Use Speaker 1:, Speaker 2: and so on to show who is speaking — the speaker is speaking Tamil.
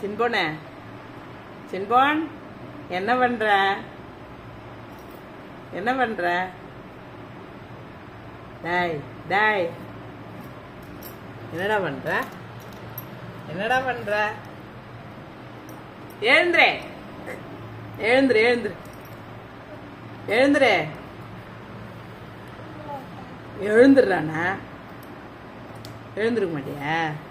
Speaker 1: சின்போனே, சின்போன் என்ன பண்ற? என்ன பண்ற? டாய் டாய், என்னடா பண்ற? என்னடா பண்ற? எழுந்துரே, எழுந்துரு எழுந்துரு எழுந்துரு, எழுந்துடுறானா? எழுந்துருக்க மாட்டியா?